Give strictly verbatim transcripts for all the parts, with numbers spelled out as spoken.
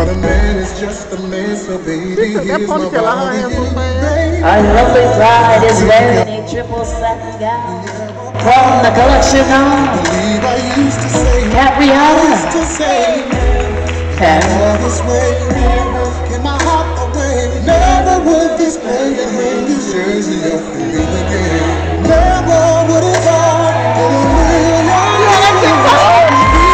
But a man is just a man, so baby, here's my body. Our lovely bride is wearing a triple satin gown from the collection of Capriata. All this way, never get my heart away. Never would this play and hang this jersey up and leave again. Never would it fall in a million years.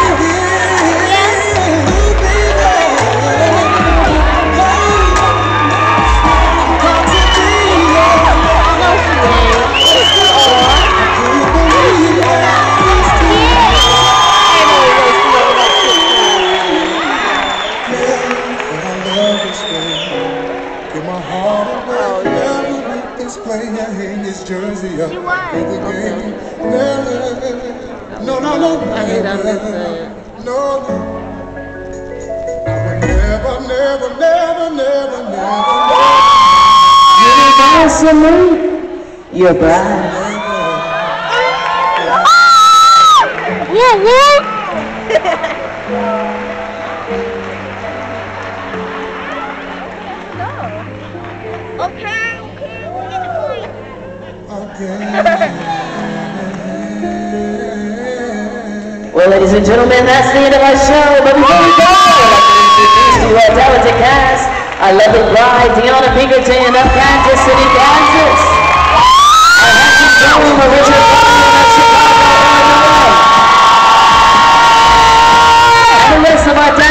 Jersey up, again. Never, no, no, no, I hate understand. No, no. I would never, never, never, never, never. You can salute your bride. Yeah, yeah. Okay, okay, we get the point. Well, ladies and gentlemen, that's the end of our show. But before we go, I'd like to introduce to our talented cast, our lovely bride, Deanna Pinkerton of Kansas City, Kansas. Our handsome groom, Richard of Chicago, Illinois. And the rest of our